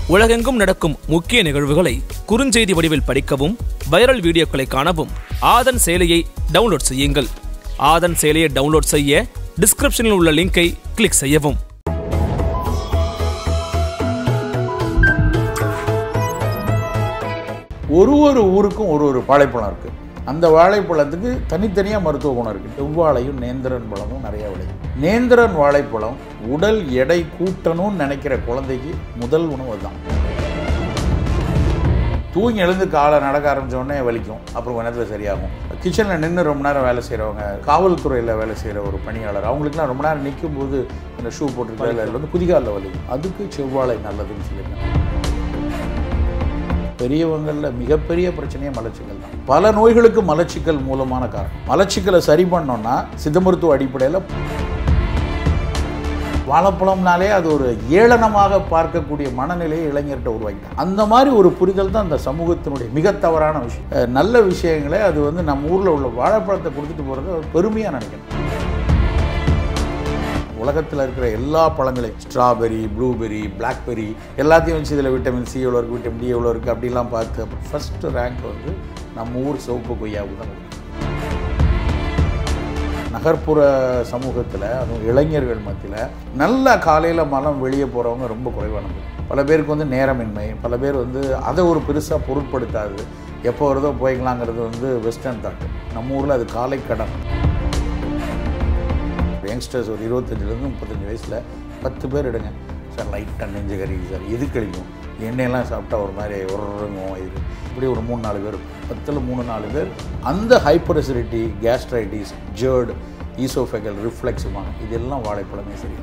உலகெங்கும் நடக்கும் முக்கிய நிகழ்வுகளை குறுஞ்செய்தி வடிவில் படிக்கவும் வைரல் வீடியோக்களை காணவும் ஆதன் செயலியை டவுன்லோட் செய்யுங்கள். ஆதன் செயலியை டவுன்லோட் செய்ய டிஸ்கிரிப்ஷனில் உள்ள லிங்கை கிளிக் செய்யவும். ஒரு ஊருக்கும் ஒரு வாழைப்பழம் இருக்குது. அந்த வாழைப்பழத்துக்கு தனித்தனியாக மருத்துவ குணம் இருக்குது. செவ்வாழையும் நேந்திரன் பழமும் நிறையா விளையும். நேந்திரன் வாழைப்பழம் உடல் எடை கூட்டணும்னு நினைக்கிற குழந்தைக்கு முதல் உணவு தான். தூங்கி எழுந்து காலை நடக்க ஆரம்பித்தோடனே வலிக்கும், அப்புறம் நேரத்தில் சரியாகும். கிச்சனில் நின்று ரொம்ப நேரம் வேலை செய்கிறவங்க, காவல்துறையில் வேலை செய்கிற ஒரு பணியாளர், அவங்களுக்குலாம் ரொம்ப நேரம் நிற்கும் போது அந்த ஷூ போட்டுருக்க அதில் வந்து குதிகாலில் வலிக்கும். அதுக்கு செவ்வாழை நல்லதுன்னு சொல்லியிருக்காங்க. பெரியவங்களில் மிகப்பெரிய பிரச்சனையே மலச்சிக்கல் தான். பல நோய்களுக்கு மலச்சிக்கல் மூலமான காரணம். மலச்சிக்கலை சரி பண்ணோம்னா சித்த மருத்துவ அடிப்படையில் வாழைப்பழம்னாலே அது ஒரு ஏளனமாக பார்க்கக்கூடிய மனநிலையை இளைஞர்கிட்ட உருவாக்கிட்டாங்க. அந்த மாதிரி ஒரு புரிதல் தான் அந்த சமூகத்தினுடைய மிக தவறான விஷயம். நல்ல விஷயங்களே அது வந்து நம்ம ஊரில் உள்ள வாழைப்பழத்தை கொடுத்துட்டு போகிறத ஒரு பெருமையாக நினைக்கணும். உலகத்தில் இருக்கிற எல்லா பழங்களையும் ஸ்ட்ராபெரி, ப்ளூபெரி, பிளாக்பெரி எல்லாத்தையும் வச்சு இதில் விட்டமின் சி எவ்வளோ இருக்குது, விட்டமின் டி எவ்வளோ இருக்குது அப்படிலாம் பார்த்து அப்புறம் ஃபஸ்ட்டு ரேங்க் வந்து நம்ம ஊர் சிவப்பு கொய்யாவுக்கு தான். நகர்ப்புற சமூகத்தில் அதுவும் இளைஞர்கள் மத்தியில் நல்ல காலையில் மலம் வெளியே போகிறவங்க ரொம்ப குறைவானது. பல பேருக்கு வந்து நேரமின்மை, பல பேர் வந்து அதை ஒரு பெருசாக பொருட்படுத்தாது, எப்போ வருதோ போய்க்கலாங்கிறது வந்து வெஸ்டர்ன் தாட்டு. நம்ம ஊரில் அது காலை கடன். யங்ஸ்டர்ஸ் ஒரு 25 35 வயசில் 10 பேர் எடுங்க சார், லைட்டாக நெஞ்சு கறிக்கு சார், இது கழிக்கும், எண்ணெயெல்லாம் சாப்பிட்டா ஒரு மாதிரி உரங்கும், இது இப்படி ஒரு 3-4 பேர், 10ல் 3-4 பேர் அந்த hyper acidity, gastritis, GERD, oesophageal ரிஃப்ளெக்ஸுமான இதெல்லாம் வாழைப்பழமே சரி.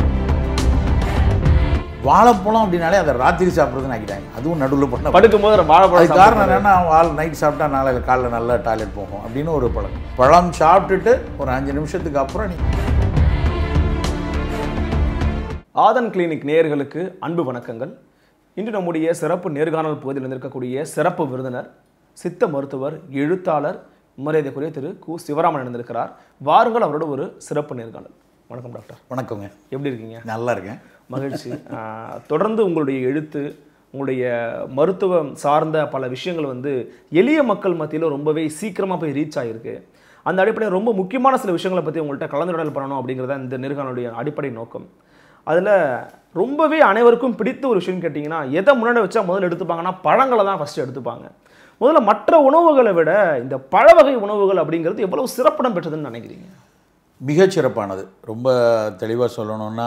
வாழைப்பழம் அப்படின்னாலே அதை ராத்திரி சாப்பிட்றதுன்னு ஆக்கிட்டாங்க. அதுவும் நடுவில் பண்ண படுக்கும்போது வாழைப்பழம். காரணம் என்னென்னா நைட் சாப்பிட்டா நாளைக்கு காலையில் நல்லா டாய்லெட் போகும் அப்படின்னு ஒரு பழம் சாப்பிட்டுட்டு ஒரு 5 நிமிஷத்துக்கு அப்புறம் ஆதன் கிளினிக் நேயர்களுக்கு அன்பு வணக்கங்கள். இன்று நம்முடைய சிறப்பு நேர்காணல் பகுதியில் இருந்திருக்கக்கூடிய சிறப்பு விருந்தினர் சித்த மருத்துவர், எழுத்தாளர், மரியாதைக்குரிய திரு கு. சிவராமன் இருந்திருக்கிறார். வாருங்கள் அவரோட ஒரு சிறப்பு நேர்காணல். வணக்கம் டாக்டர். வணக்கங்க. எப்படி இருக்கீங்க? நல்லா இருக்கேன், மகிழ்ச்சி. தொடர்ந்து உங்களுடைய எழுத்து, உங்களுடைய மருத்துவம் சார்ந்த பல விஷயங்கள் வந்து எளிய மக்கள் மத்தியில் ரொம்பவே சீக்கிரமாக போய் ரீச் ஆகிருக்கு. அந்த அடிப்படையில் ரொம்ப முக்கியமான சில விஷயங்களை பற்றி உங்கள்கிட்ட கலந்துரையாடல் பண்ணணும் அப்படிங்கிறத இந்த நேர்காணலுடைய அடிப்படை நோக்கம். அதில் ரொம்பவே அனைவருக்கும் பிடித்த ஒரு விஷயம் கேட்டிங்கன்னா, எதை முன்னாடி வச்சா முதல்ல எடுத்துப்பாங்கன்னா பழங்களை தான் ஃபஸ்ட்டு எடுத்துப்பாங்க. முதல்ல மற்ற உணவுகளை விட இந்த பழ வகை உணவுகள் அப்படிங்கிறது எவ்வளவு சிறப்பிடம் பெற்றதுன்னு நினைக்கிறீங்க? மிகச்சிறப்பானது. ரொம்ப தெளிவாக சொல்லணும்னா,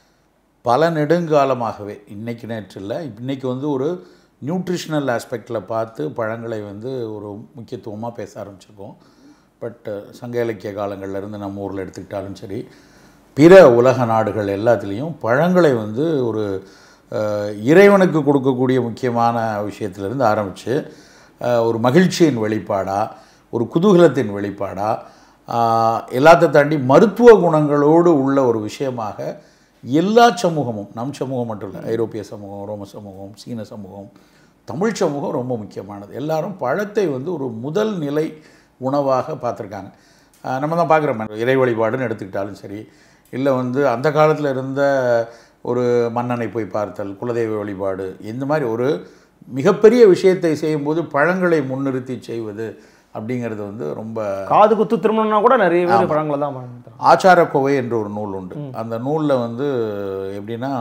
பல நெடுங்காலமாகவே இன்றைக்கி நேற்று இல்லை, இன்றைக்கி வந்து ஒரு நியூட்ரிஷனல் ஆஸ்பெக்டில் பார்த்து பழங்களை வந்து ஒரு முக்கியத்துவமாக பேச ஆரம்பிச்சிருக்கோம். பட் சங்க இலக்கிய காலங்கள்லேருந்து நம்ம ஊரில் எடுத்துக்கிட்டாலும் சரி, பிற உலக நாடுகள் எல்லாத்துலேயும் பழங்களை வந்து ஒரு இறைவனுக்கு கொடுக்கக்கூடிய முக்கியமான விஷயத்திலிருந்து ஆரம்பித்து ஒரு மகிழ்ச்சியின் வெளிப்பாடாக, ஒரு குதூகலத்தின் வெளிப்பாடாக, எல்லாத்த தாண்டி மருத்துவ குணங்களோடு உள்ள ஒரு விஷயமாக எல்லா சமூகமும், நம் சமூகம் மட்டும் இல்லை, ஐரோப்பிய சமூகம், ரோம சமூகம், சீன சமூகம், தமிழ் சமூகம் ரொம்ப முக்கியமானது. எல்லாரும் பழத்தை வந்து ஒரு முதல் நிலை உணவாக பார்த்துருக்காங்க. நம்ம தான் பார்க்குறோம், இறை வழிபாடுன்னு எடுத்துக்கிட்டாலும் சரி, இல்லை வந்து அந்த காலத்தில் இருந்த ஒரு மன்னனை போய் பார்த்தல், குலதெய்வ வழிபாடு, இந்த மாதிரி ஒரு மிகப்பெரிய விஷயத்தை செய்யும்போது பழங்களை முன்னிறுத்தி செய்வது அப்படிங்கிறது வந்து ரொம்ப. காது குத்து திருமணம்னா கூட நிறைய பேர் பழங்களை தான். ஆச்சாரக்கோவை என்ற ஒரு நூல் உண்டு. அந்த நூலில் வந்து எப்படின்னா,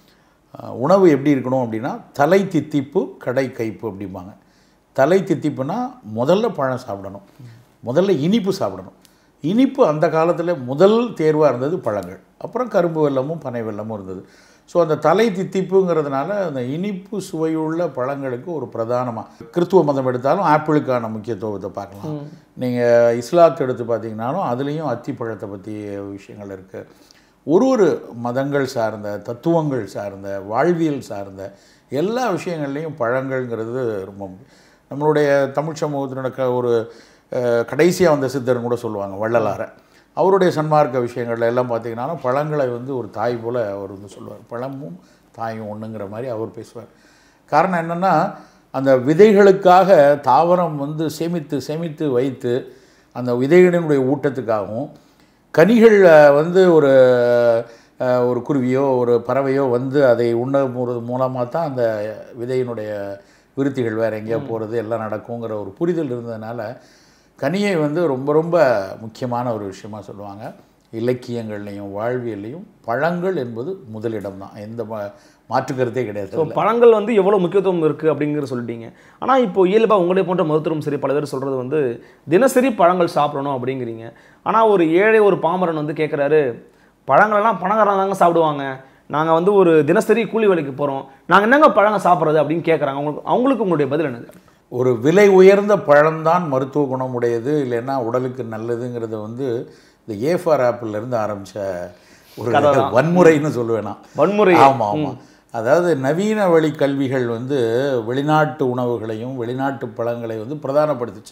உணவு எப்படி இருக்கணும் அப்படின்னா, தலை தித்திப்பு கடை கைப்பு அப்படிம்பாங்க. தலை தித்திப்புனா முதல்ல பழம் சாப்பிடணும், முதல்ல இனிப்பு சாப்பிடணும். இனிப்பு அந்த காலத்தில் முதல் தேர்வாக இருந்தது பழங்கள், அப்புறம் கரும்பு வெல்லமும் பனை வெல்லமும் இருந்தது. ஸோ அந்த தலை தித்திப்புங்கிறதுனால அந்த இனிப்பு சுவையுள்ள பழங்களுக்கு ஒரு பிரதானமாக, கிறிஸ்துவ மதம் எடுத்தாலும் ஆப்பிளுக்கான முக்கியத்துவத்தை பார்க்கலாம். நீங்கள் இஸ்லாத்தை எடுத்து பார்த்தீங்கன்னாலும் அதுலேயும் அத்திப்பழத்தை பற்றி விஷயங்கள் இருக்குது. ஒரு மதங்கள் சார்ந்த, தத்துவங்கள் சார்ந்த, வாழ்வியல் சார்ந்த எல்லா விஷயங்கள்லேயும் பழங்கள்ங்கிறது ரொம்ப. நம்மளுடைய தமிழ் சமூகத்தினோட ஒரு கடைசியாக வந்த சித்தர்னு கூட சொல்லுவாங்க, வள்ளலாரை. அவருடைய சன்மார்க்க விஷயங்கள்ல எல்லாம் பார்த்திங்கன்னா பழங்களை வந்து ஒரு தாய் போல் அவர் வந்து சொல்லுவார். பழமும் தாயும் ஒன்றுங்கிற மாதிரி அவர் பேசுவார். காரணம் என்னென்னா, அந்த விதைகளுக்காக தாவரம் வந்து சேமித்து வைத்து அந்த விதைகளினுடைய ஊட்டத்துக்காகவும், கனிகளில் வந்து ஒரு ஒரு குருவியோ ஒரு பறவையோ வந்து அதை உண்ண மூலமாக தான் அந்த விதையினுடைய விருத்திகள் வேறு எங்கேயோ போகிறது எல்லாம் நடக்குங்கிற ஒரு புரிதல் இருந்ததுனால கனியை வந்து ரொம்ப ரொம்ப முக்கியமான ஒரு விஷயமாக சொல்லுவாங்க. இலக்கியங்கள்லையும் வாழ்வியல்லையும் பழங்கள் என்பது முதலிடம் தான், எந்த மாற்றுக்கருத்தே கிடையாது. ஸோ பழங்கள் வந்து எவ்வளோ முக்கியத்துவம் இருக்குது அப்படிங்கிறத சொல்லிட்டீங்க. ஆனால் இப்போ இயல்பாக உங்களே போன்ற மருத்துவரும் சரி பல பேர் சொல்கிறது வந்து தினசரி பழங்கள் சாப்பிடணும் அப்படிங்கிறீங்க. ஆனால் ஒரு ஏழை ஒரு பாமரன் வந்து கேட்குறாரு, பழங்களெல்லாம் பணக்காரங்க தாங்க சாப்பிடுவாங்க, நாங்கள் வந்து ஒரு தினசரி கூலி வேலைக்கு போகிறோம், நாங்கள் என்னங்க பழங்கள் சாப்பிட்றது அப்படின்னு கேட்குறாங்க. அவங்களுக்கு உங்களுடைய பதில் என்னது? ஒரு விலை உயர்ந்த பழம்தான் மருத்துவ குணம் உடையது, இல்லைன்னா உடலுக்கு நல்லதுங்கிறத வந்து இந்த A4 ஆப்பிள்லேருந்து ஆரம்பித்த ஒரு வன்முறைன்னு சொல்லுவேன் நான். வன்முறை. ஆமாம் ஆமாம். அதாவது நவீன வழி கல்விகள் வந்து வெளிநாட்டு உணவுகளையும் வெளிநாட்டு பழங்களை வந்து பிரதானப்படுத்துச்சு.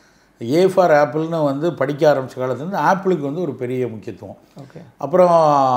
A4 ஆப்பிள்னு வந்து படிக்க ஆரம்பித்த காலத்துலேருந்து ஆப்பிளுக்கு வந்து ஒரு பெரிய முக்கியத்துவம். ஓகே. அப்புறம்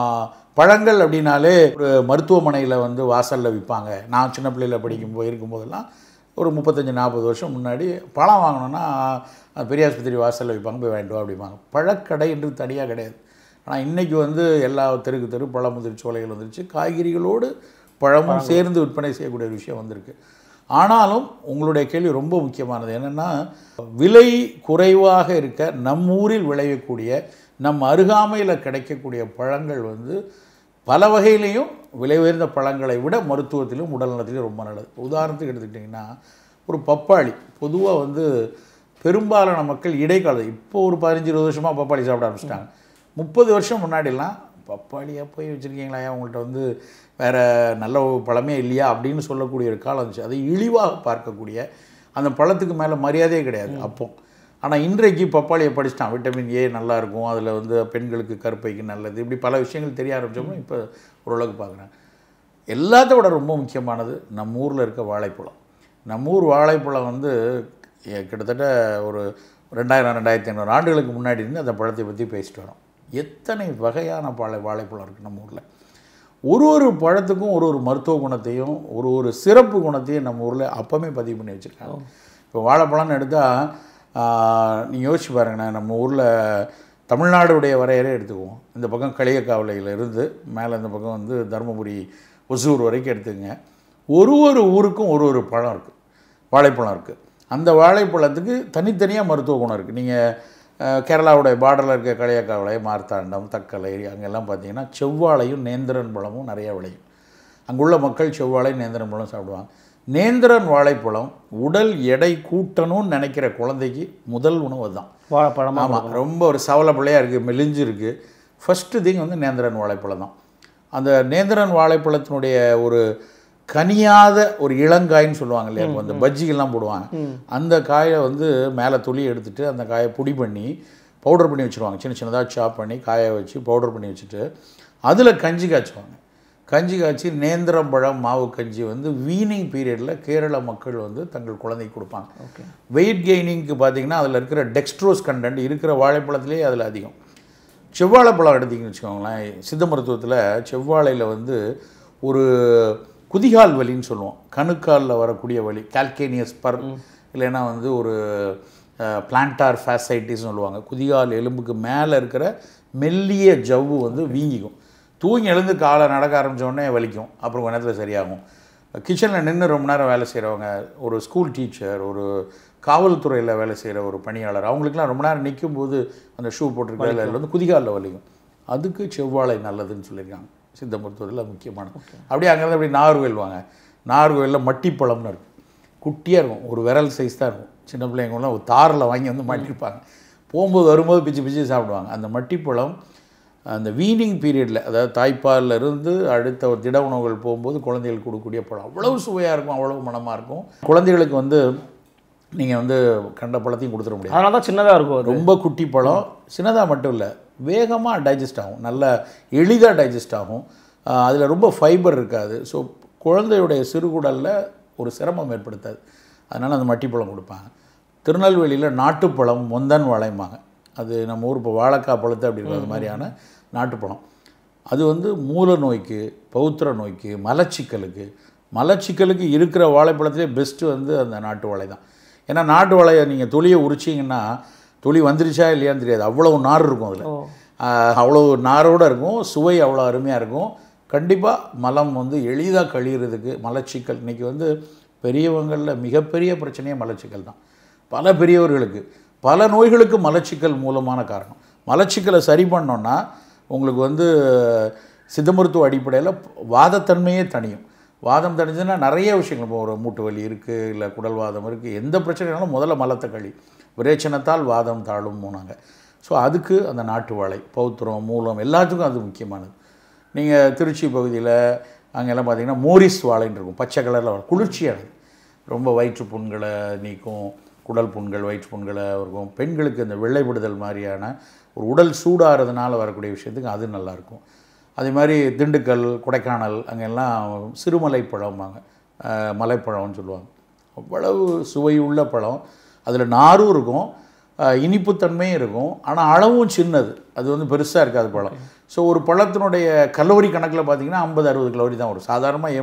பழங்கள் அப்படின்னாலே ஒரு மருத்துவமனையில் வந்து வாசலில் விற்பாங்க. நான் சின்ன பிள்ளையில் இருக்கும்போதெல்லாம் ஒரு 35-40 வருஷம் முன்னாடி பழம் வாங்கணுன்னா பெரிய ஆஸ்பத்திரி வாசலில் விற்பாங்க, போய் வாங்கிட்டு வா அப்படிம்பாங்க. பழக்கடை என்று தனியாக கிடையாது. ஆனால் இன்றைக்கி வந்து எல்லா தெருக்கு பழம் முதிர்ச்சி சோலைகள் வந்துருச்சு, காய்கறிகளோடு பழமும் சேர்ந்து விற்பனை செய்யக்கூடிய ஒரு விஷயம் வந்திருக்கு. ஆனாலும் உங்களுடைய கேள்வி ரொம்ப முக்கியமானது என்னென்னா, விலை குறைவாக இருக்க நம் ஊரில் விளையக்கூடிய நம் அருகாமையில் கிடைக்கக்கூடிய பழங்கள் வந்து பல வகையிலையும் விலை உயர்ந்த பழங்களை விட மருத்துவத்திலும் உடல் நலத்திலும் ரொம்ப நல்லது. உதாரணத்துக்கு எடுத்துக்கிட்டிங்கன்னா, ஒரு பப்பாளி பொதுவாக வந்து பெரும்பாலான மக்கள் இடைக்காலம், இப்போ ஒரு 15-20 வருஷமாக பப்பாளி சாப்பிட ஆரம்பிச்சிட்டாங்க. 30 வருஷம் முன்னாடிலாம் பப்பாளியாக போய் வச்சுருக்கீங்களா, உங்கள்கிட்ட வந்து வேறு நல்ல பழமே இல்லையா அப்படின்னு சொல்லக்கூடிய ஒரு காலம் இருந்துச்சு. அதை இழிவாக பார்க்கக்கூடிய, அந்த பழத்துக்கு மேலே மரியாதையே கிடையாது அப்போ. ஆனால் இன்றைக்கு பப்பாளியை படிச்சிட்டான், விட்டமின் ஏ நல்லாயிருக்கும், அதில் வந்து பெண்களுக்கு கருப்பைக்கு நல்லது, இப்படி பல விஷயங்கள் தெரிய ஆரம்பித்தோம்னா இப்போ ஓரளவுக்கு பார்க்குறேன். எல்லாத்த விட ரொம்ப முக்கியமானது நம்ம ஊரில் இருக்க வாழைப்பழம். நம்ம ஊர் வாழைப்பழம் வந்து கிட்டத்தட்ட ஒரு 2000-2500 ஆண்டுகளுக்கு முன்னாடி இருந்து அந்த பழத்தை பற்றி பேசிட்டு வரோம். எத்தனை வகையான வாழைப்பழம் இருக்குது நம்ம ஊரில். ஒரு பழத்துக்கும் ஒரு மருத்துவ குணத்தையும் ஒரு சிறப்பு குணத்தையும் நம்ம ஊரில் அப்போவே பதிவு பண்ணி வச்சுருக்காங்க. இப்போ வாழைப்பழம்னு எடுத்தால் நீங்கள் யோசிச்சு பாருங்கண்ணா, நம்ம ஊரில் தமிழ்நாடுடைய வரையறை எடுத்துக்குவோம். இந்த பக்கம் களியக்காவிலையிலிருந்து மேலே இந்த பக்கம் வந்து தருமபுரி ஒசூர் வரைக்கும் எடுத்துக்கங்க. ஒரு ஊருக்கும் ஒரு பழம் இருக்குது, வாழைப்பழம் இருக்குது. அந்த வாழைப்பழத்துக்கு தனித்தனியாக மருத்துவ குணம் இருக்குது. நீங்கள் கேரளாவுடைய பார்டரில் இருக்க களியக்காவிளை, மார்த்தாண்டம், தக்கலை அங்கெல்லாம் பார்த்தீங்கன்னா செவ்வாழையும் நேந்திரன் பழமும் நிறையா விளையும். அங்குள்ள மக்கள் செவ்வாழை நேந்திரன் பழம் சாப்பிடுவாங்க. நேந்திரன் வாழைப்பழம் உடல் எடை கூட்டணும்னு நினைக்கிற குழந்தைக்கு முதல் உணவு தான் வாழைப்பழம். ஆமாம், ரொம்ப ஒரு சவலை பிள்ளையாக இருக்குது, மெலிஞ்சு இருக்குது. ஃபஸ்ட்டு திங் வந்து நேந்திரன் வாழைப்பழம் தான். அந்த நேந்திரன் வாழைப்பழத்தினுடைய ஒரு கனியாத ஒரு இளங்காயின்னு சொல்லுவாங்க இல்லையா, அந்த பஜ்ஜிகள்லாம் போடுவாங்க. அந்த காயை வந்து மேலே தொலி எடுத்துகிட்டு அந்த காயை பொடி பண்ணி பவுடர் பண்ணி வச்சுருவாங்க. சின்னதாக சாப் பண்ணி காய வச்சு பவுடர் பண்ணி வச்சுட்டு அதில் கஞ்சி காய்ச்சுவாங்க. கஞ்சி காய்ச்சி நேந்திரம்பழம் மாவு கஞ்சி வந்து வீனிங் பீரியடில் கேரள மக்கள் வந்து தங்கள் குழந்தைக்கு கொடுப்பாங்க. வெயிட் கெய்னிங்க்கு பார்த்திங்கன்னா அதில் இருக்கிற டெக்ஸ்ட்ரோஸ் கண்டென்ட் இருக்கிற வாழைப்பழத்துலேயே அதில் அதிகம். செவ்வாழைப்பழம் எடுத்திங்கன்னு வச்சுக்கோங்களேன், சித்த மருத்துவத்தில் செவ்வாழையில் வந்து ஒரு குதிகால் வலின்னு சொல்லுவோம், கணுக்காலில் வரக்கூடிய வலி, கால்கேனியஸ் பர் இல்லைன்னா வந்து ஒரு பிளான்டார் ஃபேசைட்டிஸ்னு சொல்லுவாங்க. குதிகால் எலும்புக்கு மேலே இருக்கிற மெல்லிய ஜவ்வு வந்து வீங்கிக்கும். தூங்கி எழுந்து காலை நடக்க ஆரம்பித்தோடனே வலிக்கும், அப்புறம் கொஞ்ச நேரத்தில் சரியாகும். கிச்சனில் நின்று ரொம்ப நேரம் வேலை செய்கிறவங்க, ஒரு ஸ்கூல் டீச்சர், ஒரு காவல்துறையில் வேலை செய்கிற ஒரு பணியாளர், அவங்களுக்குலாம் ரொம்ப நேரம் நிற்கும்போது அந்த ஷூ போட்டிருக்க அதில் வந்து குதிகாலில் வலிக்கும். அதுக்கு செவ்வாழை நல்லதுன்னு சொல்லியிருக்காங்க சித்த மருத்துவத்தில் முக்கியமான. அப்படியே அங்கேருந்து அப்படி நாகர்கோவில் வாங்க, நாகர்கோவிலில் மட்டிப்பழம்னு இருக்கும், குட்டியாக இருக்கும், ஒரு விரல் சைஸ் தான் இருக்கும். சின்ன பிள்ளைங்களாம் ஒரு தாரில் வாங்கி வந்து மாட்டிருப்பாங்க, போகும்போது வரும்போது பிச்சு சாப்பிடுவாங்க. அந்த மட்டிப்பழம் அந்த வீனிங் பீரியடில், அதாவது தாய்ப்பாலில் இருந்து அடுத்த ஒரு திட உணவுகள் போகும்போது குழந்தைகளுக்கு கொடுக்கக்கூடிய பழம் அவ்வளவு சுவையாக இருக்கும், அவ்வளவு மனமாக இருக்கும். குழந்தைகளுக்கு வந்து நீங்கள் வந்து கண்ட பழத்தையும் கொடுத்துட முடியாது, அதனால தான் சின்னதாக இருக்கும். ரொம்ப குட்டி பழம், சின்னதாக மட்டும் இல்லை, வேகமாக டைஜஸ்ட் ஆகும், நல்லா எளிதாக டைஜஸ்ட் ஆகும், அதில் ரொம்ப ஃபைபர் இருக்காது. ஸோ குழந்தையுடைய சிறுகுடலில் ஒரு சிரமம் ஏற்படுத்தாது. அதனால் அந்த மட்டிப்பழம் கொடுப்பாங்க. திருநெல்வேலியில் நாட்டுப்பழம் மொந்தன் வாழைம்பாங்க, அது நம்ம ஊர் இப்போ வாழைக்காய் பழத்தை அப்படின்றது மாதிரியான நாட்டுப்பழம். அது வந்து மூல நோய்க்கு, பௌத்திர நோய்க்கு, மலச்சிக்கலுக்கு இருக்கிற வாழைப்பழத்திலே பெஸ்ட்டு வந்து அந்த நாட்டு வாழை தான். ஏன்னா நாட்டு வாழையை நீங்கள் தொலியை உரிச்சிங்கன்னா தொலி வந்துருச்சா இல்லையான்னு தெரியாது, அவ்வளவு நார் இருக்கும் அதில். அவ்வளோ நாரோடு இருக்கும், சுவை அவ்வளோ அருமையாக இருக்கும். கண்டிப்பாக மலம் வந்து எளிதாக கழிகிறதுக்கு மலச்சிக்கல் இன்றைக்கி வந்து பெரியவங்களில் மிகப்பெரிய பிரச்சனையே மலச்சிக்கல் தான். பல பெரியவர்களுக்கு பல நோய்களுக்கு மலச்சிக்கல் மூலமான காரணம். மலச்சிக்கலை சரி பண்ணோன்னா உங்களுக்கு வந்து சித்த மருத்துவ அடிப்படையில் வாதத்தன்மையே தணியும். வாதம் தணிஞ்சுன்னா நிறைய விஷயங்கள், இப்போ ஒரு மூட்டு வலி இருக்குது, இல்லை குடல் வாதம் இருக்குது, எந்த பிரச்சனைனாலும் முதல்ல மலத்தை கழி, விரேச்சனத்தால் வாதம் தாழும் போனாங்க. ஸோ அதுக்கு அந்த நாட்டு வாழை, பௌத்திரம், மூலம் எல்லாத்துக்கும் அது முக்கியமானது. நீங்கள் திருச்சி பகுதியில் அங்கெல்லாம் பார்த்தீங்கன்னா மோரிஸ் வாழைன்னு இருக்கும், பச்சை கலரில் குளிர்ச்சியானது, ரொம்ப வயிற்று புண்களை நீக்கும், குடல் புண்கள் வயிற்று புண்களை இருக்கும். பெண்களுக்கு இந்த வெள்ளைப்படுதல் மாதிரியான ஒரு உடல் சூடாகிறதுனால வரக்கூடிய விஷயத்துக்கு அது நல்லாயிருக்கும். அதே மாதிரி திண்டுக்கல், கொடைக்கானல் அங்கெல்லாம் சிறுமலை பழம்பாங்க, மலைப்பழம்னு சொல்லுவாங்க. அவ்வளவு சுவையுள்ள பழம், அதில் நாரும் இருக்கும், இனிப்புத்தன்மையும் இருக்கும், ஆனால் அளவும் சின்னது, அது வந்து பெருசாக இருக்காது பழம். ஸோ ஒரு பழத்தினுடைய கலோரி கணக்கில் பார்த்திங்கன்னா 50-60 கலோரி தான் வரும். சாதாரணமாக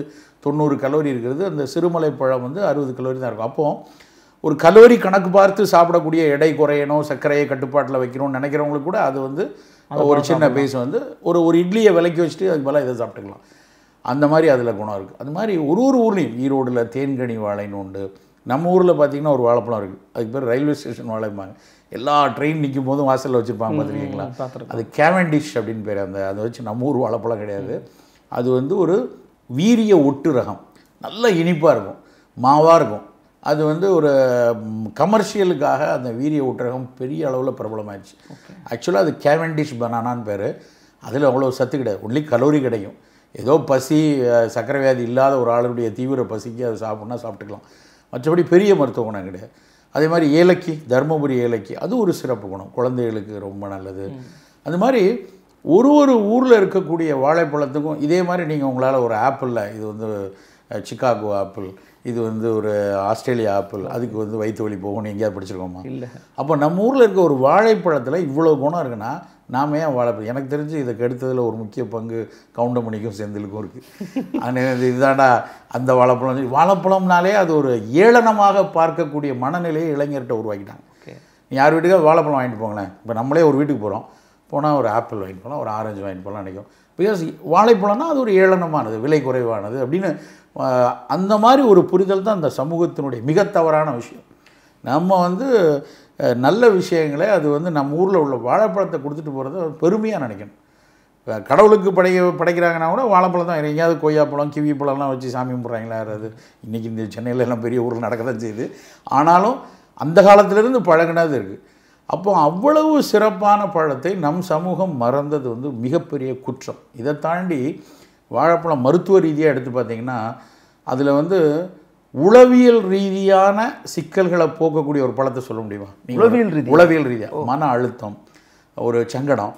80-90 கலோரி இருக்கிறது, அந்த சிறுமலை பழம் வந்து 60 கலோரி தான் இருக்கும். அப்போது ஒரு கலோரி கணக்கு பார்த்து சாப்பிடக்கூடிய எடை குறையணும், சர்க்கரையை கட்டுப்பாட்டில் வைக்கணும்னு நினைக்கிறவங்களுக்கு கூட அது வந்து ஒரு சின்ன பீஸ் வந்து ஒரு இட்லியை விலைக்கு வச்சுட்டு அதுக்கு மேலே இதை சாப்பிட்டுக்கலாம். அந்த மாதிரி அதில் குணம் இருக்குது. அது மாதிரி ஒரு ஊர்லேயும் ஈரோடில் தேன்கனி வாழைன்னு உண்டு. நம்ம ஊரில் பார்த்திங்கன்னா ஒரு வாழைப்பழம் இருக்குது, அதுக்கு பேர் ரயில்வே ஸ்டேஷன் வாழைப்பாங்க. எல்லா ட்ரெயின் நிற்கும் போதும் வாசலில் வச்சுருப்பாங்க, பார்த்துருக்கீங்களா? அது கேவண்டிஷ் அப்படின்னு பேர். அதை வச்சு நம்ம ஊர் வாழைப்பழம் கிடையாது. அது வந்து ஒரு வீரிய ஒட்டு ரகம், நல்ல இனிப்பாக இருக்கும், மாவாக இருக்கும். அது வந்து ஒரு கமர்ஷியலுக்காக அந்த வீரிய ஊட்டரகம் பெரிய அளவில் பிரபலமாகிடுச்சு. ஆக்சுவலாக அது கேவண்டிஷ் பனானான்னு பேர். அதில் அவ்வளோ சத்து கிடையாது, ஒன்லி கலோரி கிடைக்கும். ஏதோ பசி, சர்க்கரை வியாதி இல்லாத ஒரு ஆளுடைய தீவிர பசிக்கு அதை சாப்பிட்னா சாப்பிட்டுக்கலாம், மற்றபடி பெரிய மருத்துவ குணம் கிடையாது. அதே மாதிரி ஏலக்கி, தருமபுரி ஏலக்கி, அது ஒரு சிறப்பு குணம், குழந்தைகளுக்கு ரொம்ப நல்லது. அது மாதிரி ஒரு ஊரில் இருக்கக்கூடிய வாழைப்பழத்துக்கும் இதே மாதிரி நீங்கள் உங்களால் ஒரு ஆப்பிளில் இது வந்து சிக்காகோ ஆப்பிள், இது வந்து ஒரு ஆஸ்திரேலியா ஆப்பிள், அதுக்கு வந்து வயிற்று வலி போகணும் எங்கேயாவது படிச்சிருக்கோமா? இல்லை. அப்போ நம்ம ஊரில் இருக்க ஒரு வாழைப்பழத்தில் இவ்வளோ குணம் இருக்குன்னா நாம் ஏன் வாழைப்பழம்? எனக்கு தெரிஞ்சு இதை கெடுத்ததில் ஒரு முக்கிய பங்கு கவுண்டமணிக்கும் செந்திலுக்கும் இருக்குது. அது இதுதாண்டா அந்த வாழைப்பழம்னாலே அது ஒரு ஏளனமாக பார்க்கக்கூடிய மனநிலையை இளைஞர்கிட்ட உருவாக்கிட்டாங்க. நீ யார் வீட்டுக்காக வாழைப்பழம் வாங்கிட்டு போங்களேன், இப்போ நம்மளே ஒரு வீட்டுக்கு போகிறோம், போனால் ஒரு ஆப்பிள் வாங்கிட்டு போகலாம், ஒரு ஆரஞ்சு வாங்கிட்டு போகலாம் நினைக்கும். பிகாஸ் வாழைப்பழம்னா அது ஒரு ஏளனமானது, விலை குறைவானது அப்படின்னு அந்த மாதிரி ஒரு புரிதல் தான் அந்த சமூகத்தினுடைய மிக தவறான விஷயம். நம்ம வந்து நல்ல விஷயங்களை அது வந்து நம்ம ஊரில் உள்ள வாழைப்பழத்தை கொடுத்துட்டு போகிறத பெருமையாக நினைக்கணும். இப்போ கடவுளுக்கு படைக்கிறாங்கன்னா கூட வாழைப்பழம் தான், எங்கேயாவது கொய்யாப்பழம், கிவி பழம்லாம் வச்சு சாமி கும்பிட்றாங்களா யாராவது? இன்றைக்கி இந்த சென்னையில் எல்லாம் பெரிய ஊரில் நடக்க தான் செய்யுது. ஆனாலும் அந்த காலத்திலேருந்து பழகினது இருக்குது. அப்போ அவ்வளவு சிறப்பான பழத்தை நம் சமூகம் மறந்தது வந்து மிகப்பெரிய குற்றம். இதை தாண்டி வாழைப்பழம் மருத்துவ ரீதியாக எடுத்து பார்த்திங்கன்னா அதில் வந்து உளவியல் ரீதியான சிக்கல்களை போக்கக்கூடிய ஒரு பழத்தை சொல்ல முடியுமா? உளவியல் ரீதியாக மன அழுத்தம், ஒரு சங்கடம்,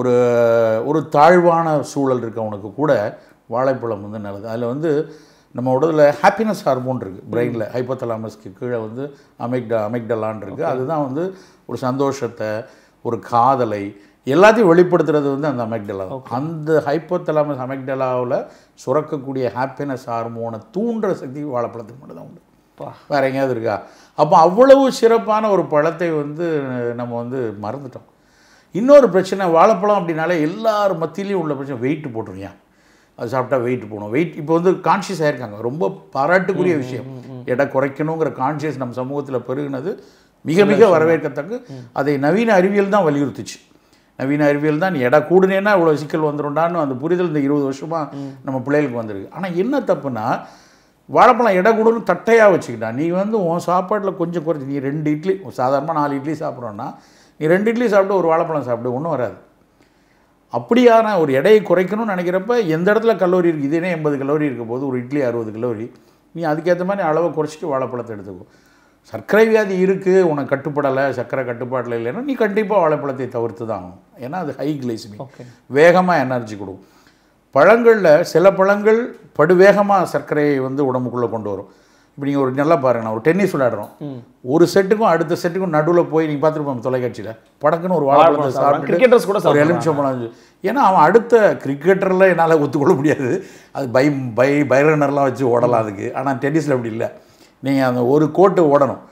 ஒரு தாழ்வான சூழல் இருக்கவனுக்கு கூட வாழைப்பழம் வந்து நல்லது. அதில் வந்து நம்ம உடலில் ஹாப்பினஸ் ஹார்மோன் இருக்குது, பிரெயினில் ஹைப்போதலாமஸ்க்கு கீழே வந்து அமிக்டலான் இருக்குது. அதுதான் வந்து ஒரு சந்தோஷத்தை, ஒரு காதலை எல்லாத்தையும் வெளிப்படுத்துறது வந்து அந்த அமிக்டலா. அந்த ஹைப்போதலாமஸ் அமிக்டலாவில் சுரக்கக்கூடிய ஹாப்பினஸ் ஹார்மோனை தூண்டுற சக்தி வாழைப்பழத்துக்கு மட்டும்தான் உண்டு, வேறு எங்கேயாவது இருக்கா? அப்போ அவ்வளவு சிறப்பான ஒரு பழத்தை வந்து நம்ம வந்து மறந்துட்டோம். இன்னொரு பிரச்சனை, வாழைப்பழம் அப்படின்னாலே எல்லார் மத்தியிலையும் உள்ள பிரச்சனை வெயிட் போட்டுருங்க, அது சாப்பிட்டா வெயிட் போகணும். வெயிட் இப்போ வந்து கான்ஷியஸ் ஆகிருக்காங்க, ரொம்ப பாராட்டுக்குரிய விஷயம். எடை குறைக்கணுங்கிற கான்ஷியஸ் நம்ம சமூகத்தில் பெருகினது மிக மிக வரவேற்கத்தக்க. அதை நவீன அறிவியல் தான் வலியுறுத்துச்சு. நவீன அறிவியல் தான் எடை கூடுனேன்னா இவ்வளோ சிக்கல் வந்துடும்டான்னு அந்த புரிதல் இந்த 20 வருஷமாக நம்ம பிள்ளைகளுக்கு வந்திருக்கு. ஆனால் என்ன தப்புன்னா, வாழைப்பழம் எடை கூடன்னு தட்டையாக வச்சுக்கிட்டா, நீ வந்து உன் சாப்பாட்டில் கொஞ்சம் குறைச்சி, நீ 2 இட்லி சாதாரணமாக 4 இட்லி சாப்பிட்றோன்னா நீ 2 இட்லி சாப்பிட்டு ஒரு வாழைப்பழம் சாப்பிட்டு ஒன்றும் வராது. அப்படியான ஒரு எடையை குறைக்கணும்னு நினைக்கிறப்ப எந்த இடத்துல கலோரி இருக்குது, இதே 80 கலோரி இருக்க போது ஒரு இட்லி 60 கலோரி, நீ அதுக்கேற்ற மாதிரி அளவை குறைச்சிட்டு வாழைப்பழத்தை எடுத்துக்கோ. சர்க்கரை வியாதி இருக்குது, உனக்கு கட்டுப்படலை, சர்க்கரை கட்டுப்பாட்டில் இல்லைன்னா நீ கண்டிப்பாக வாழைப்பழத்தை தவிர்த்து தான் ஆகணும். ஏன்னா அது ஹை கிளைசிமிக், வேகமாக எனர்ஜி கொடுக்கும். பழங்களில் சில பழங்கள் படுவேகமாக சர்க்கரையை வந்து உடம்புக்குள்ளே கொண்டு வரும். இப்போ நீங்கள் ஒரு நல்லா பாருங்கண்ணா, ஒரு டென்னிஸ் விளையாடுறோம், ஒரு செட்டுக்கும் அடுத்த செட்டுக்கும் நடுவில் போய் நீங்கள் பார்த்துருப்போம் தொலைக்காட்சியில், படக்குன்னு ஒரு வாழைப்பழத்தை சாப்பிட்டு கிரிக்கெட்டர்ஸ் கூட ஒரு எலுமிச்சம்பழம். ஏன்னா அவன் அடுத்த கிரிக்கெட்டரில் என்னால் ஒத்துக்கொள்ள முடியாது, அது பை ரன்னர்லாம் வச்சு ஓடலாம் அதுக்கு. ஆனால் டென்னிஸில் அப்படி இல்லை, நீங்கள் அந்த ஒரு கோட்டு ஓடணும்,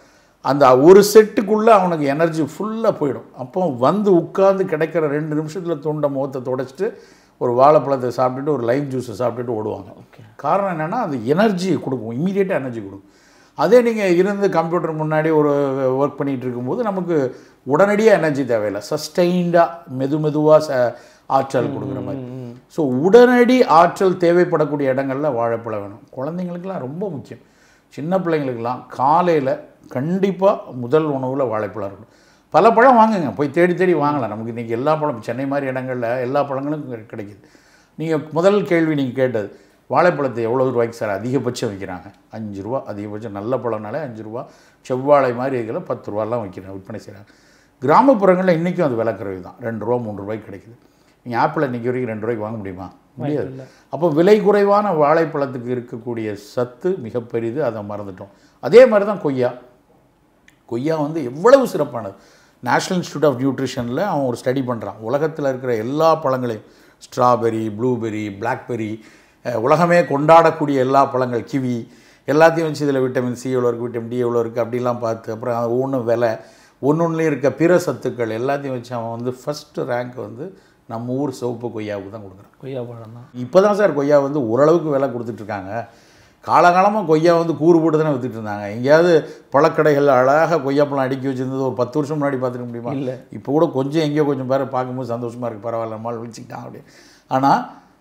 அந்த ஒரு செட்டுக்குள்ளே அவனுக்கு எனர்ஜி ஃபுல்லாக போயிடும். அப்போ வந்து உட்காந்து கிடைக்கிற 2 நிமிஷத்தில் துண்ட முகத்தை துடைச்சிட்டு ஒரு வாழைப்பழத்தை சாப்பிட்டுட்டு ஒரு லைம் ஜூஸை சாப்பிட்டுட்டு ஓடுவாங்க. காரணம் என்னென்னா அது எனர்ஜி கொடுக்கும், இம்மீடியட்டாக எனர்ஜி கொடுக்கும். அதே நீங்கள் இருந்து கம்ப்யூட்டர் முன்னாடி ஒரு ஒர்க் பண்ணிகிட்டு இருக்கும்போது நமக்கு உடனடியாக எனர்ஜி தேவையில்லை, சஸ்டெயின்டாக மெதுவாக ஆற்றல் கொடுக்குற மாதிரி. ஸோ உடனடி ஆற்றல் தேவைப்படக்கூடிய இடங்களில் வாழைப்பழம் வேணும். குழந்தைங்களுக்கெல்லாம் ரொம்ப முக்கியம். சின்ன பிள்ளைங்களுக்கெல்லாம் காலையில் கண்டிப்பாக முதல் உணவில் வாழைப்பழம் இருக்கணும். பல பழம் வாங்குங்க, போய் தேடி தேடி வாங்கலாம். நமக்கு இன்றைக்கி எல்லா பழம் சென்னை மாதிரி இடங்களில் எல்லா பழங்களும் கிடைக்கிது. நீங்கள் முதல் கேள்வி நீங்கள் கேட்டது, வாழைப்பழத்தை எவ்வளோ ரூபாய்க்கு சார் அதிகபட்சம் விற்கிறாங்க? 5 ரூபா அதிகபட்சம். நல்ல பழம்னாலே 5 ரூபா. செவ்வாழை மாதிரி இருக்கிற 10 ரூபாலாம் விற்கிறாங்க, விற்பனை செய்கிறாங்க. கிராமப்புறங்களில் இன்றைக்கும் அது விலை குறைவு தான், 2 ரூபா 3 ரூபாய்க்கு கிடைக்குது. நீங்கள் ஆப்பிள் இன்றைக்கி வரைக்கும் 2 ரூபாய்க்கு வாங்க முடியுமா? முடியாது. அப்போ விலை குறைவான வாழைப்பழத்துக்கு இருக்கக்கூடிய சத்து மிக பெரிது, அதை மறந்துட்டோம். அதே மாதிரி தான் கொய்யா. கொய்யா வந்து எவ்வளவு சிறப்பானது. நேஷ்னல் இன்ஸ்டியூட் ஆஃப் நியூட்ரிஷனில் அவன் ஒரு ஸ்டடி பண்ணுறான். உலகத்தில் இருக்கிற எல்லா பழங்களையும், ஸ்ட்ராபெரி, ப்ளூபெரி, பிளாக்பெரி, உலகமே கொண்டாடக்கூடிய எல்லா பழங்கள், கிவி எல்லாத்தையும் வச்சு இதில் விட்டமின் சி எவ்வளோ இருக்குது, விட்டமின் டி எவ்வளோ இருக்குது அப்படிலாம் பார்த்து, அப்புறம் ஒவ்வொன்று விலை, ஒன்றுலேயும் இருக்க பிற சத்துக்கள் எல்லாத்தையும் வச்சு அவன் வந்து ஃபஸ்ட்டு ரேங்க் வந்து நம்ம ஊர் சிவப்பு கொய்யாவுக்கு தான் கொடுக்குறான். கொய்யா பழம் தான். இப்போ தான் சார் கொய்யா வந்து ஓரளவுக்கு விலை கொடுத்துட்ருக்காங்க. காலகாலமாக கொய்யா வந்து கூறு போட்டு தானே விற்றுட்டு இருந்தாங்க. எங்கேயாவது பழக்கடைகள் அழகாக கொய்யாப்பழம் அடுக்கி வச்சுருந்தது ஒரு 10 வருஷம் முன்னாடி பார்த்துக்க முடியுமா? இல்லை. இப்போ கூட கொஞ்சம் எங்கேயோ கொஞ்சம் பேரை பார்க்கும்போது சந்தோஷமாக இருக்குது, பரவாயில்ல நம்மால் விழிச்சிக்கிட்டான் அப்படி. ஆனால்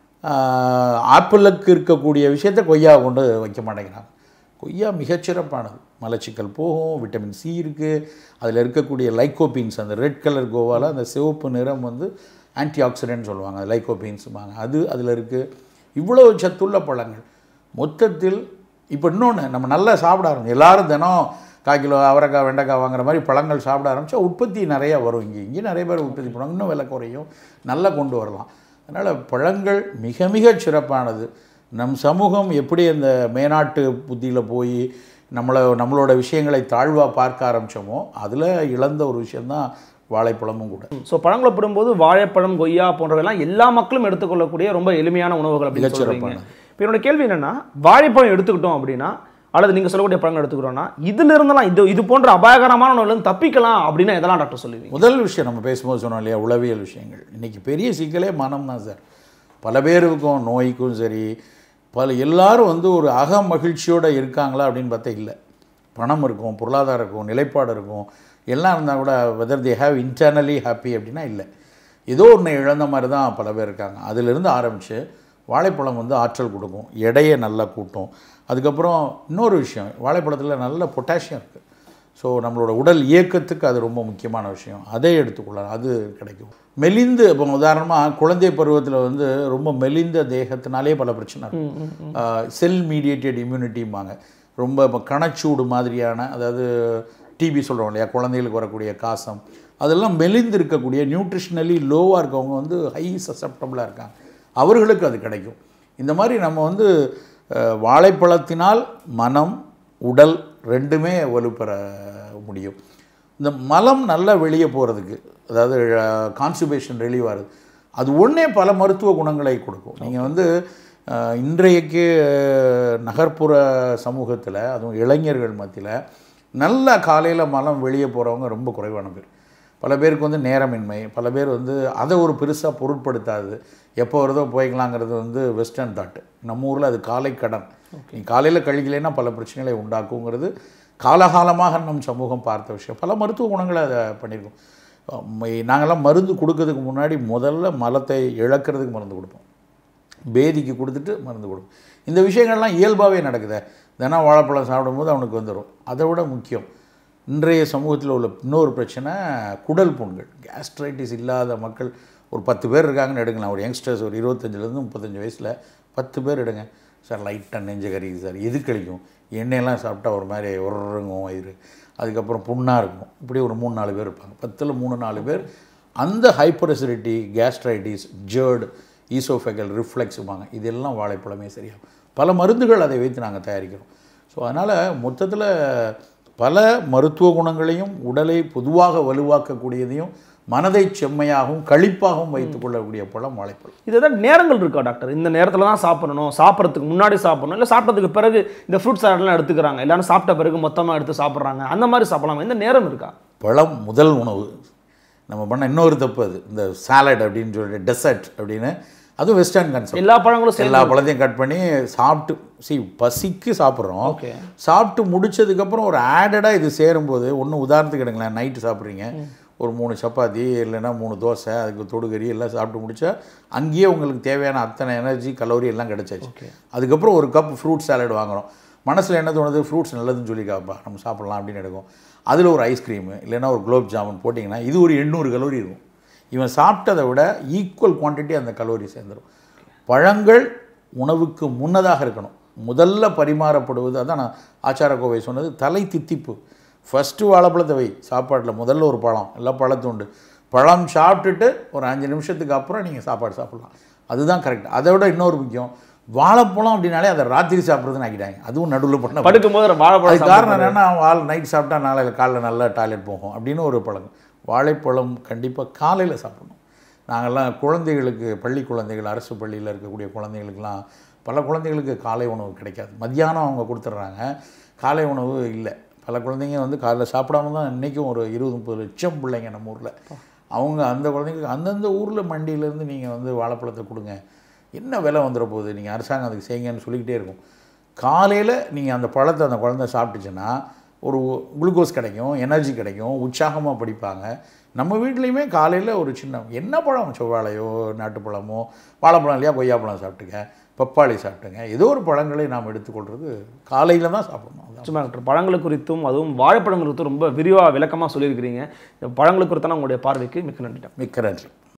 ஆப்பிளுக்கு இருக்கக்கூடிய விஷயத்தை கொய்யாவை கொண்டு வைக்க மாட்டேங்கிறாங்க. கொய்யா மிகச்சிறப்பானது. மலச்சிக்கல் போகும், விட்டமின் சி இருக்குது, அதில் இருக்கக்கூடிய லைக்கோபீன்ஸ், அந்த ரெட் கலர் கோவாவில் அந்த சிவப்பு நிறம் வந்து ஆன்டி ஆக்சிடென்ட் சொல்லுவாங்க, லைக்கோபீன்ஸுமாங்க, அது அதில் இருக்குது. இவ்வளோ சத்துள்ள பழங்கள். மொத்தத்தில் இப்போ இன்னொன்று, நம்ம நல்லா சாப்பிட ஆரம்பிச்சோம். எல்லோரும் தினம் 1/4 கிலோ அவரைக்காய் வெண்டைக்காய் வாங்குற மாதிரி பழங்கள் சாப்பிட ஆரம்பித்தா உற்பத்தி நிறையா வரும். இங்கே நிறைய பேர் உற்பத்தி பண்ணுவாங்க, இன்னும் விலை குறையும், நல்லா கொண்டு வரலாம். அதனால் பழங்கள் மிக மிக சிறப்பானது. நம் சமூகம் எப்படி அந்த மேனாட்டு புத்தியில் போய் நம்மளோட விஷயங்களை தாழ்வாக பார்க்க ஆரம்பித்தோமோ அதில் இழந்த ஒரு விஷயந்தான் வாழைப்பழமும் கூட. ஸோ பழங்களை போடும்போது வாழைப்பழம், கொய்யா போன்றவெல்லாம் எல்லா மக்களும் எடுத்துக்கொள்ளக்கூடிய ரொம்ப எளிமையான உணவுகள் அப்படின்னு சொல்றீங்க. இப்போ என்னோட கேள்வி என்னென்னா, வாழைப்பழம் எடுத்துக்கிட்டோம் அப்படின்னா, அல்லது நீங்கள் சொல்லக்கூடிய பழங்கள் எடுத்துக்கிட்டோம்னா, இதுல இருந்தெல்லாம் இது போன்ற அபாயகரமான உணவுலேருந்து தப்பிக்கலாம் அப்படின்னா எதெல்லாம் டாக்டர் சொல்லுவீங்க? முதல் விஷயம் நம்ம பேசும்போது சொன்னோம் இல்லையா, உளவியல் விஷயங்கள். இன்றைக்கி பெரிய சிக்கலே மனம் தான் சார். பல பேருக்கும் நோய்க்கும் சரி, எல்லாரும் வந்து ஒரு அக மகிழ்ச்சியோடு இருக்காங்களா அப்படின்னு பார்த்தா இல்லை. பணம் இருக்கும், பொருளாதாரம் இருக்கும், நிலைப்பாடு இருக்கும், எல்லாம் இருந்தால் கூட whether they have internally happy அப்படின்னா இல்லை. ஏதோ ஒன்று இழந்த மாதிரி தான் பல பேர் இருக்காங்க. அதிலிருந்து ஆரம்பித்து வாழைப்பழம் வந்து ஆற்றல் கொடுக்கும், எடையை நல்லா கூட்டும். அதுக்கப்புறம் இன்னொரு விஷயம், வாழைப்பழத்தில் நல்ல பொட்டாசியம் இருக்குது. ஸோ நம்மளோட உடல் இயக்கத்துக்கு அது ரொம்ப முக்கியமான விஷயம். அதை எடுத்துக்கொள்ளலாம், அது கிடைக்கும். மெலிந்து, இப்போ உதாரணமாக குழந்தை பருவத்தில் வந்து ரொம்ப மெலிந்த தேகத்தினாலே பல பிரச்சனை இருக்கும். செல் மீடியேட்டட் இம்யூனிட்டிம்பாங்க. ரொம்ப இப்போ கணச்சூடு மாதிரியான, அதாவது டிபி சொல்கிறோம் இல்லையா, குழந்தைகளுக்கு வரக்கூடிய காசம், அதெல்லாம் மெலிந்து இருக்கக்கூடிய நியூட்ரிஷனலி லோவாக இருக்கவங்க வந்து ஹை சசப்டபுளாக இருக்காங்க, அவர்களுக்கு அது கிடைக்கும். இந்த மாதிரி நம்ம வந்து வாழைப்பழத்தினால் மனம் உடல் ரெண்டுமே வலுப்பெற முடியும். இந்த மலம் நல்லா வெளியே போகிறதுக்கு, அதாவது கான்ஸ்டிபேஷன் ரிலீவ் ஆகுது, அது ஒன்றே பல மருத்துவ குணங்களை கொடுக்கும். நீங்கள் வந்து இன்றைக்கு நகர்ப்புற சமூகத்தில், அதுவும் இளைஞர்கள் மத்தியில் நல்ல காலையில் மலம் வெளியே போகிறவங்க ரொம்ப குறைவான பேர். பல பேருக்கு வந்து நேரமின்மை, பல பேர் வந்து அதை ஒரு பெருசாக பொருட்படுத்தாது, எப்போ வருதோ போய்க்கலாங்கிறது வந்து வெஸ்டர்ன் தாட்டு. நம்ம ஊரில் அது காலை கடன். நீ காலையில் கழிக்கலைன்னா பல பிரச்சனைகளை உண்டாக்குங்கிறது காலகாலமாக நம் சமூகம் பார்த்த விஷயம். பல மருத்துவ குணங்களை அதை பண்ணியிருக்கோம். நாங்கள்லாம் மருந்து கொடுக்கறதுக்கு முன்னாடி முதல்ல மலத்தை இழக்கிறதுக்கு மருந்து கொடுப்போம், பேதிக்கு கொடுத்துட்டு மருந்து கொடுப்போம். இந்த விஷயங்கள்லாம் இயல்பாகவே நடக்குது. தினம் வாழைப்பழம் சாப்பிடும்போது அவனுக்கு வந்துடும். அதை விட முக்கியம், இன்றைய சமூகத்தில் உள்ள இன்னொரு பிரச்சனை குடல் புண்கள். கேஸ்ட்ரைட்டிஸ் இல்லாத மக்கள் ஒரு 10 பேர் இருக்காங்கன்னு எடுக்கலாம். ஒரு யங்ஸ்டர்ஸ் ஒரு 25லேருந்து 35 வயசில் 10 பேர் எடுங்க சார். லைட்டாக நெஞ்சு கறிக்கு சார், எது கழிக்கும், எண்ணெயெல்லாம் சாப்பிட்டா ஒரு மாதிரி உரங்கும் வயிறு, அதுக்கப்புறம் புண்ணாக இருக்கும். இப்படி ஒரு 3-4 பேர் இருப்பாங்க. 10ல் 3-4 பேர் அந்த hyper acidity, gastritis, GERD, oesophageal ரிஃப்ளெக்ஸுவாங்க. இதெல்லாம் வாழைப்பழமே சரியாகும். பல மருந்துகள் அதை வைத்து நாங்கள் தயாரிக்கிறோம். ஸோ அதனால் மொத்தத்தில் பல மருத்துவ குணங்களையும் உடலை பொதுவாக வலுவாக்கக்கூடியதையும் மனதை செம்மையாகவும் களிப்பாகவும் வைத்துக் கொள்ளக்கூடிய பழம் வாழைப்பழம். இது ஏதாவது நேரங்கள் இருக்கா டாக்டர்? இந்த நேரத்தில் தான் சாப்பிடணும், சாப்பிட்றதுக்கு முன்னாடி சாப்பிடணும், இல்லை சாப்பிட்டதுக்கு பிறகு இந்த ஃப்ரூட் சாலட்லாம் எடுத்துக்கிறாங்க, எல்லாரும் சாப்பிட்ட பிறகு மொத்தமாக எடுத்து சாப்பிட்றாங்க, அந்த மாதிரி சாப்பிடலாம், இந்த நேரம் இருக்கா? பழம் முதல் உணவு. நம்ம பண்ண இன்னொரு தப்பு அது, இந்த சாலட் அப்படின்னு சொல்லிட்டு டெசர்ட் அப்படின்னு, அதுவும் வெஸ்டர்ன் கான்செப்ட். எல்லா பழங்களும் எல்லா பழத்தையும் கட் பண்ணி சாப்பிட்டு பசிக்கு சாப்பிட்றோம். சாப்பிட்டு முடிச்சதுக்கப்புறம் ஒரு ஆடடாக இது சேரும்போது, ஒன்று உதாரணத்துக்கு எடுங்களேன், நைட்டு சாப்பிட்றீங்க, ஒரு 3 சப்பாத்தி இல்லைன்னா 3 தோசை, அதுக்கு தொடுகறி எல்லாம் சாப்பிட்டு முடிச்சா அங்கேயே உங்களுக்கு தேவையான அத்தனை எனர்ஜி கலோரி எல்லாம் கிடச்சாச்சு. அதுக்கப்புறம் ஒரு கப் ஃப்ரூட் சாலட் வாங்குகிறோம். மனசில் என்ன தோணுது, ஃப்ரூட்ஸ் நல்லதுன்னு சொல்லி காப்பா நம்ம சாப்பிட்லாம் அப்படின்னு எடுக்கும். அதில் ஒரு ஐஸ்கிரீமு இல்லைன்னா ஒரு குலோப் ஜாமுன் போட்டிங்கன்னா இது ஒரு 800 கலோரி இருக்கும். இவன் சாப்பிட்டதை விட ஈக்குவல் குவான்டிட்டி அந்த கலோரி சேர்ந்துடும். பழங்கள் உணவுக்கு முன்னதாக இருக்கணும். முதல்ல பரிமாறப்படுவது, அதான் நான் ஆச்சார கோவை சொன்னது, தலை தித்திப்பு. ஃபஸ்ட்டு வாழைப்பழத்தை வை சாப்பாட்டில், முதல்ல ஒரு பழம், எல்லாம் பழத்துண்டு. பழம் சாப்பிட்டுட்டு ஒரு 5 நிமிஷத்துக்கு அப்புறம் நீங்கள் சாப்பாடு சாப்பிட்லாம். அதுதான் கரெக்ட். அதை விட இன்னொரு முக்கியம், வாழைப்பழம் அப்படின்னாலே அதை ராத்திரி சாப்பிட்றதுன்னு ஆக்கிட்டாங்க. அதுவும் நடுவில் பண்ண படுக்கும்போது வாழைப்பழம். காரணம் என்னென்னா, நைட் சாப்பிட்டா நாளையில் காலையில் நல்லா டாய்லெட் போகும் அப்படின்னு ஒரு பழக்கம். வாழைப்பழம் கண்டிப்பாக காலையில் சாப்பிடணும். நாங்கள்லாம் குழந்தைகளுக்கு, பள்ளி குழந்தைகள், அரசு பள்ளியில் இருக்கக்கூடிய குழந்தைகளுக்கெல்லாம் பல குழந்தைகளுக்கு காலை உணவு கிடைக்காது. மத்தியானம் அவங்க கொடுத்துட்றாங்க, காலை உணவு இல்லை. பல குழந்தைங்க வந்து காலையில் சாப்பிடாம தான் இன்றைக்கும் ஒரு 20-30 லட்சம் பிள்ளைங்க நம்ம ஊரில். அவங்க அந்த குழந்தைங்களுக்கு அந்தந்த ஊரில் மண்டியிலேருந்து நீங்கள் வந்து வாழைப்பழத்தை கொடுங்க, என்ன விலை வந்துட போகுது, நீங்கள் அரசாங்கம் அதுக்கு செய்யுங்கன்னு சொல்லிக்கிட்டே இருக்கும். காலையில் நீங்கள் அந்த பழத்தை அந்த குழந்தை சாப்பிட்டுச்சுன்னா ஒரு குளுக்கோஸ் கிடைக்கும், எனர்ஜி கிடைக்கும், உற்சாகமாக படிப்பாங்க. நம்ம வீட்லேயுமே காலையில் ஒரு சின்ன என்ன பழம், செவ்வாழையோ நாட்டுப்பழமோ, வாழைப்பழம் இல்லையா, கொய்யாப்பழம் சாப்பிட்டுங்க, பப்பாளி சாப்பிட்டுங்க, ஏதோ ஒரு பழங்களை நாம் எடுத்துக்கொள்வது காலையில் தான் சாப்பிடணும். சும்மா டாக்டர், பழங்கள் குறித்தும் அதுவும் வாழைப்பழம் குறித்தும் ரொம்ப விரிவாக விளக்கமாக சொல்லியிருக்கிறீங்க. இந்த பழங்கள் குறித்தான உங்களுடைய பார்வைக்கு மிக்க நன்றி. மிக்க நன்றி.